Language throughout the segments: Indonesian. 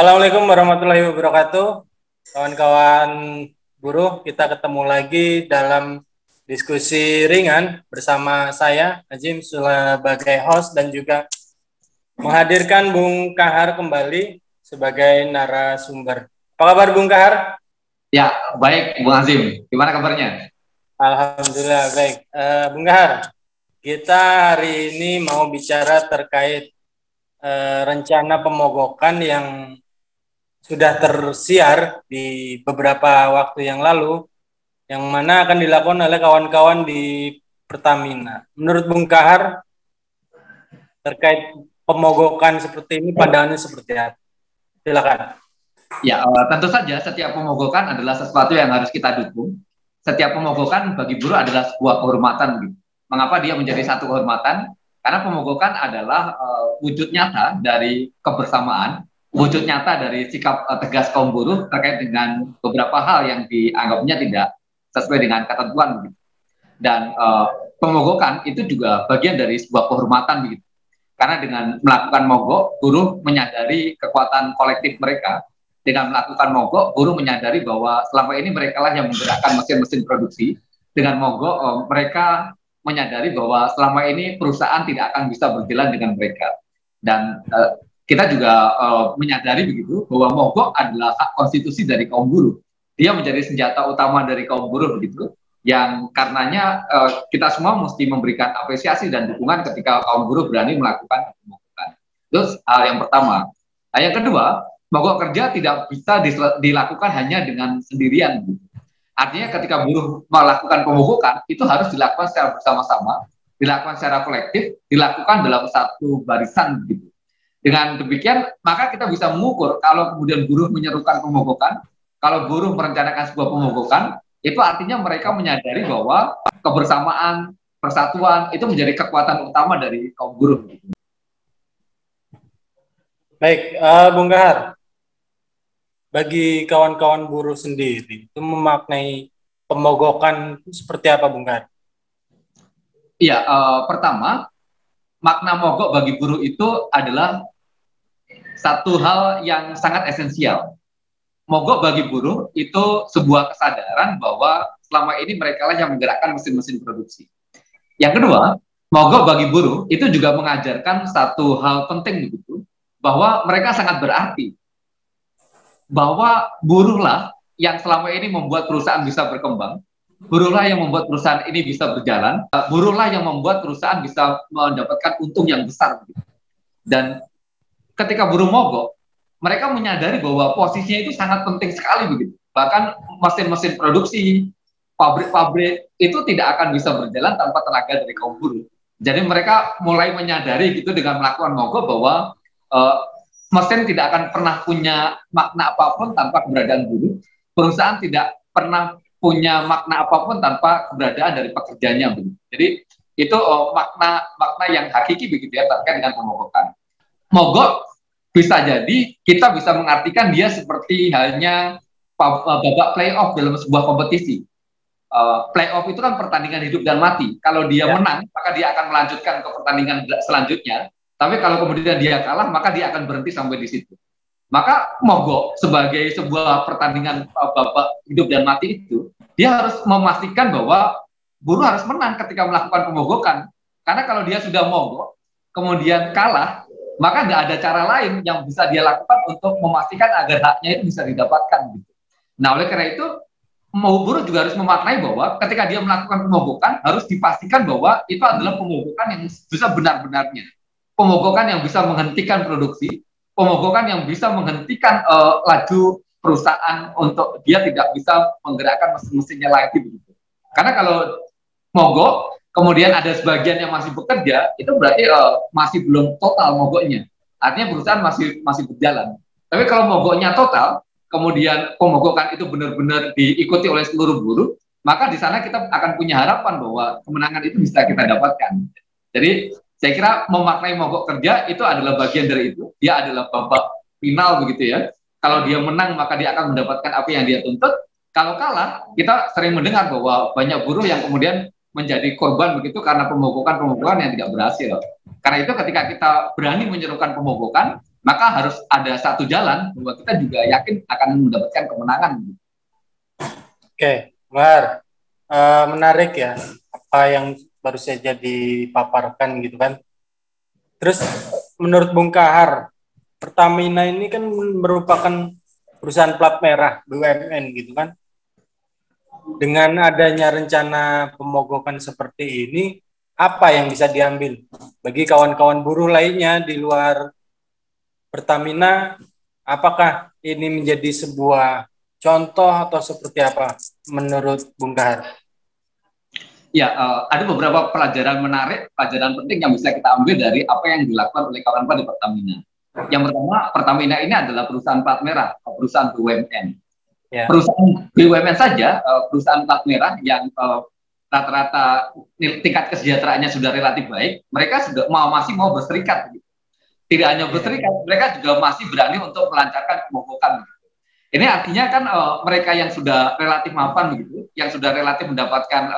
Assalamualaikum warahmatullahi wabarakatuh. Kawan-kawan buruh, kita ketemu lagi dalam diskusi ringan bersama saya, Najim, sebagai host dan juga menghadirkan Bung Kahar kembali sebagai narasumber. Apa kabar Bung Kahar? Ya, baik Bung Azim. Gimana kabarnya? Alhamdulillah, baik. Bung Kahar, kita hari ini mau bicara terkait rencana pemogokan yang sudah tersiar di beberapa waktu yang lalu, yang mana akan dilakukan oleh kawan-kawan di Pertamina. Menurut Bung Kahar, terkait pemogokan seperti ini, pandangannya seperti apa? Silakan. Ya, tentu saja setiap pemogokan adalah sesuatu yang harus kita dukung. Setiap pemogokan bagi buruh adalah sebuah kehormatan. Gitu. Mengapa dia menjadi satu kehormatan? Karena pemogokan adalah wujud nyata dari kebersamaan, wujud nyata dari sikap tegas kaum buruh terkait dengan beberapa hal yang dianggapnya tidak sesuai dengan ketentuan. Gitu. Dan pemogokan itu juga bagian dari sebuah kehormatan. Begitu. Karena dengan melakukan mogok, buruh menyadari kekuatan kolektif mereka. Dengan melakukan mogok, buruh menyadari bahwa selama ini mereka lah yang menggerakkan mesin-mesin produksi. Dengan mogok, mereka menyadari bahwa selama ini perusahaan tidak akan bisa berjalan dengan mereka. Dan kita juga menyadari begitu bahwa mogok adalah hak konstitusi dari kaum buruh. Dia menjadi senjata utama dari kaum buruh begitu. Yang karenanya kita semua mesti memberikan apresiasi dan dukungan ketika kaum buruh berani melakukan pemogokan. Terus hal yang pertama. Yang kedua, mogok kerja tidak bisa dilakukan hanya dengan sendirian. Gitu. Artinya ketika buruh melakukan pemogokan, itu harus dilakukan secara bersama-sama, dilakukan secara kolektif, dilakukan dalam satu barisan. Gitu. Dengan demikian, maka kita bisa mengukur kalau kemudian buruh menyerukan pemogokan, kalau buruh merencanakan sebuah pemogokan, itu artinya mereka menyadari bahwa kebersamaan, persatuan, itu menjadi kekuatan utama dari kaum buruh. Baik, Bung Kahar, bagi kawan-kawan buruh sendiri, itu memaknai pemogokan seperti apa, Bung Kahar? Iya, pertama, makna mogok bagi buruh itu adalah satu hal yang sangat esensial. Mogok bagi buruh itu sebuah kesadaran bahwa selama ini mereka lah yang menggerakkan mesin-mesin produksi. Yang kedua, mogok bagi buruh itu juga mengajarkan satu hal penting begitu, bahwa mereka sangat berarti. Bahwa buruhlah yang selama ini membuat perusahaan bisa berkembang, buruhlah yang membuat perusahaan ini bisa berjalan, buruhlah yang membuat perusahaan bisa mendapatkan untung yang besar. Dan ketika buruh mogok, mereka menyadari bahwa posisinya itu sangat penting sekali begitu. Bahkan mesin-mesin produksi, pabrik-pabrik itu tidak akan bisa berjalan tanpa tenaga dari kaum buruh. Jadi mereka mulai menyadari gitu dengan melakukan mogok bahwa mesin tidak akan pernah punya makna apapun tanpa keberadaan buruh. Perusahaan tidak pernah punya makna apapun tanpa keberadaan dari pekerjanya. Begitu. Jadi itu makna yang hakiki begitu ya terkait dengan pemogokan. Mogok bisa jadi kita bisa mengartikan dia seperti halnya babak playoff dalam sebuah kompetisi. Playoff itu kan pertandingan hidup dan mati. Kalau dia menang, maka dia akan melanjutkan ke pertandingan selanjutnya. Tapi kalau kemudian dia kalah, maka dia akan berhenti sampai di situ. Maka mogok sebagai sebuah pertandingan babak hidup dan mati itu, dia harus memastikan bahwa buruh harus menang ketika melakukan pemogokan. Karena kalau dia sudah mogok, kemudian kalah, maka nggak ada cara lain yang bisa dia lakukan untuk memastikan agar haknya itu bisa didapatkan. Gitu. Nah, oleh karena itu, buruh juga harus memaknai bahwa ketika dia melakukan pemogokan, harus dipastikan bahwa itu adalah pemogokan yang bisa benar-benarnya. Pemogokan yang bisa menghentikan produksi, pemogokan yang bisa menghentikan laju perusahaan untuk dia tidak bisa menggerakkan mesin-mesinnya lagi begitu. Karena kalau mogok, kemudian ada sebagian yang masih bekerja, itu berarti masih belum total mogoknya. Artinya perusahaan masih berjalan. Tapi kalau mogoknya total, kemudian pemogokan itu benar-benar diikuti oleh seluruh buruh, maka di sana kita akan punya harapan bahwa kemenangan itu bisa kita dapatkan. Jadi saya kira memaknai mogok kerja itu adalah bagian dari itu. Dia adalah babak final begitu ya. Kalau dia menang maka dia akan mendapatkan apa yang dia tuntut. Kalau kalah, kita sering mendengar bahwa banyak buruh yang kemudian menjadi korban begitu karena pemogokan yang tidak berhasil. Karena itu ketika kita berani menyerukan pemogokan, maka harus ada satu jalan bahwa kita juga yakin akan mendapatkan kemenangan. Oke, Mar, menarik ya apa yang baru saja dipaparkan gitu kan. Terus menurut Bung Kahar, Pertamina ini kan merupakan perusahaan plat merah BUMN gitu kan. Dengan adanya rencana pemogokan seperti ini, apa yang bisa diambil bagi kawan-kawan buruh lainnya di luar Pertamina? Apakah ini menjadi sebuah contoh atau seperti apa menurut Bung Kahar? Ya, ada beberapa pelajaran menarik, pelajaran penting yang bisa kita ambil dari apa yang dilakukan oleh kawan-kawan di Pertamina. Yang pertama, Pertamina ini adalah perusahaan plat merah, perusahaan BUMN. Ya. Perusahaan BUMN saja, perusahaan plat merah yang rata-rata tingkat kesejahteraannya sudah relatif baik, mereka sudah masih mau berserikat. Tidak hanya berserikat, mereka juga masih berani untuk melancarkan pemogokan. Ini artinya kan mereka yang sudah relatif mapan begitu, yang sudah relatif mendapatkan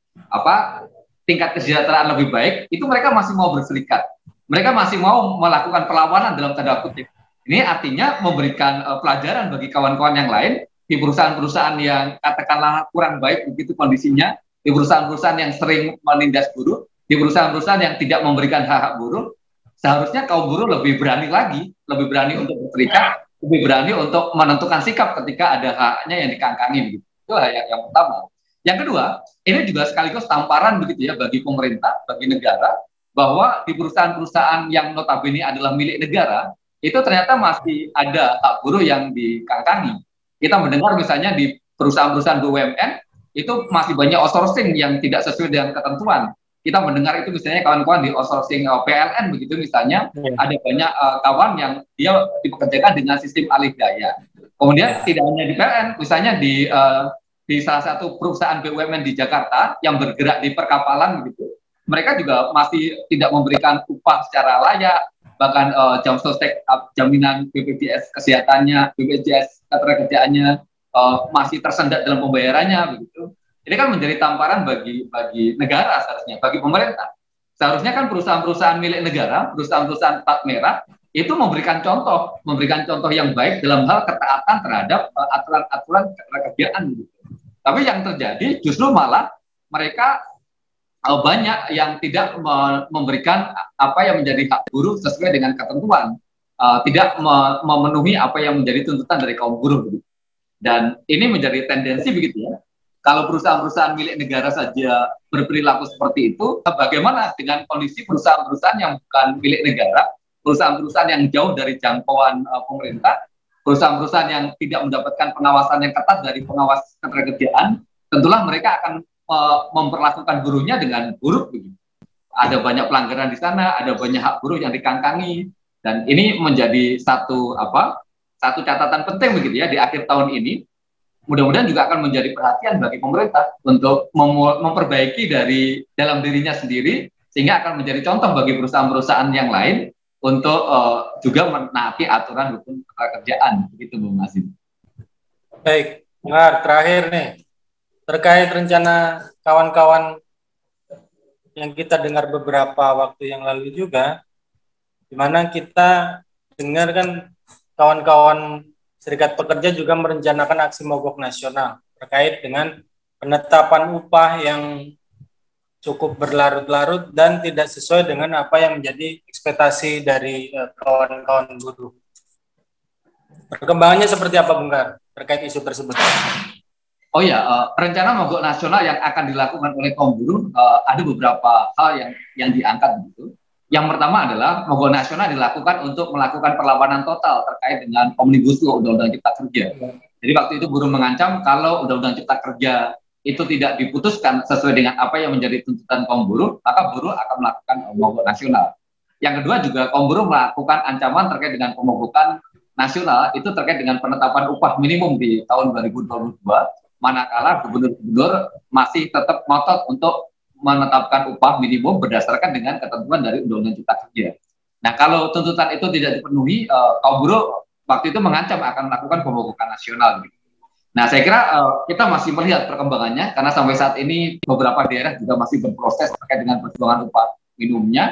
tingkat kesejahteraan lebih baik, itu mereka masih mau berserikat. Mereka masih mau melakukan perlawanan dalam tanda kutip. Ini artinya memberikan pelajaran bagi kawan-kawan yang lain di perusahaan-perusahaan yang katakanlah kurang baik begitu kondisinya, di perusahaan-perusahaan yang sering menindas buruh, di perusahaan-perusahaan yang tidak memberikan hak-hak buruh. Seharusnya kaum buruh lebih berani lagi, lebih berani untuk berserikat, lebih berani untuk menentukan sikap ketika ada haknya yang dikangkangi. Itu yang pertama. Yang kedua, ini juga sekaligus tamparan begitu ya bagi pemerintah, bagi negara, bahwa di perusahaan-perusahaan yang notabene adalah milik negara, itu ternyata masih ada hak buruh yang dikangkangi. Kita mendengar misalnya di perusahaan-perusahaan BUMN, itu masih banyak outsourcing yang tidak sesuai dengan ketentuan. Kita mendengar itu misalnya kawan-kawan di outsourcing PLN begitu misalnya, ada banyak kawan yang dia dipekerjakan dengan sistem alih daya. Kemudian tidak hanya di PLN, misalnya di salah satu perusahaan BUMN di Jakarta yang bergerak di perkapalan begitu, mereka juga masih tidak memberikan upah secara layak, bahkan jam sostek jaminan BPJS kesehatannya, BPJS ketenagakerjaannya masih tersendat dalam pembayarannya begitu. Ini kan menjadi tamparan bagi negara seharusnya, bagi pemerintah. Seharusnya kan perusahaan-perusahaan milik negara, perusahaan-perusahaan plat merah itu memberikan contoh yang baik dalam hal ketaatan terhadap aturan-aturan ketenagakerjaan gitu. Tapi yang terjadi justru malah mereka banyak yang tidak memberikan apa yang menjadi hak buruh sesuai dengan ketentuan, tidak memenuhi apa yang menjadi tuntutan dari kaum buruh. Dan ini menjadi tendensi begitu ya. Kalau perusahaan-perusahaan milik negara saja berperilaku seperti itu, bagaimana dengan kondisi perusahaan-perusahaan yang bukan milik negara, perusahaan-perusahaan yang jauh dari jangkauan pemerintah, perusahaan-perusahaan yang tidak mendapatkan pengawasan yang ketat dari pengawas ketenagakerjaan, tentulah mereka akan memperlakukan buruhnya dengan buruk. Ada banyak pelanggaran di sana, ada banyak hak buruh yang dikangkangi, dan ini menjadi satu catatan penting begitu ya di akhir tahun ini. Mudah-mudahan juga akan menjadi perhatian bagi pemerintah untuk memperbaiki dari dalam dirinya sendiri, sehingga akan menjadi contoh bagi perusahaan-perusahaan yang lain untuk juga menaati aturan hukum ketenagakerjaan. Begitu, Bung Mazin. Baik, terakhir nih, terkait rencana kawan-kawan yang kita dengar beberapa waktu yang lalu juga, di mana kita dengar kan kawan-kawan Serikat Pekerja juga merencanakan aksi mogok nasional terkait dengan penetapan upah yang cukup berlarut-larut dan tidak sesuai dengan apa yang menjadi ekspektasi dari kawan-kawan buruh. Perkembangannya seperti apa, Bung Kahar, terkait isu tersebut? Oh ya, rencana mogok nasional yang akan dilakukan oleh kaum buruh ada beberapa hal yang diangkat begitu. Yang pertama adalah mogok nasional dilakukan untuk melakukan perlawanan total terkait dengan Omnibus Law Undang-Undang Cipta Kerja. Jadi waktu itu buruh mengancam kalau Undang-Undang Cipta Kerja itu tidak diputuskan sesuai dengan apa yang menjadi tuntutan kaum buruh, maka buruh akan melakukan mogok nasional. Yang kedua juga kaum buruh melakukan ancaman terkait dengan pemogokan nasional itu terkait dengan penetapan upah minimum di tahun 2022, manakala gubernur-gubernur masih tetap ngotot untuk menetapkan upah minimum berdasarkan dengan ketentuan dari Undang-Undang Cipta Kerja. Nah, kalau tuntutan itu tidak dipenuhi, kaum buruh waktu itu mengancam akan melakukan pemogokan nasional. Nah, saya kira kita masih melihat perkembangannya, karena sampai saat ini beberapa daerah juga masih berproses terkait dengan perjuangan upah minimumnya.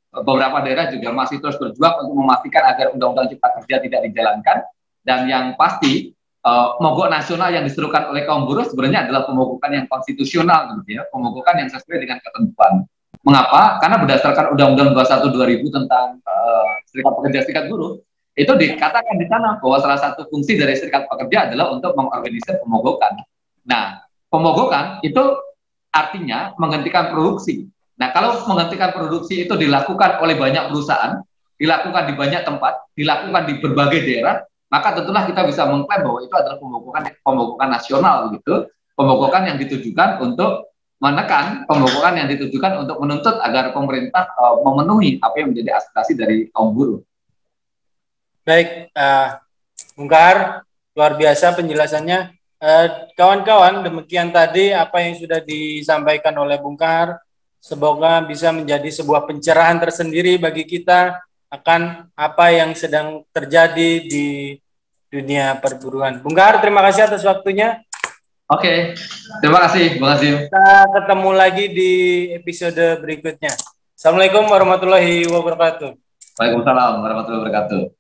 beberapa daerah juga masih terus berjuang untuk memastikan agar Undang-Undang Cipta Kerja tidak dijalankan. Dan yang pasti mogok nasional yang diserukan oleh kaum buruh sebenarnya adalah pemogokan yang konstitusional, gitu ya, pemogokan yang sesuai dengan ketentuan. Mengapa? Karena berdasarkan Undang-Undang 21 2000 tentang Serikat Pekerja Serikat Buruh, itu dikatakan di sana bahwa salah satu fungsi dari serikat pekerja adalah untuk mengorganisir pemogokan. Nah, pemogokan itu artinya menghentikan produksi. Nah, kalau menghentikan produksi itu dilakukan oleh banyak perusahaan, dilakukan di banyak tempat, dilakukan di berbagai daerah, maka tentulah kita bisa mengklaim bahwa itu adalah pemogokan nasional, gitu. Pemogokan yang ditujukan untuk menekan, pemogokan yang ditujukan untuk menuntut agar pemerintah memenuhi apa yang menjadi aspirasi dari kaum buruh. Baik, Bung Kahar, luar biasa penjelasannya. Kawan-kawan, demikian tadi apa yang sudah disampaikan oleh Bung Kahar. Semoga bisa menjadi sebuah pencerahan tersendiri bagi kita akan apa yang sedang terjadi di dunia perburuan. Bung Kahar, terima kasih atas waktunya. Oke, terima kasih, Bung Azim. Kita ketemu lagi di episode berikutnya. Assalamualaikum warahmatullahi wabarakatuh. Waalaikumsalam warahmatullahi wabarakatuh.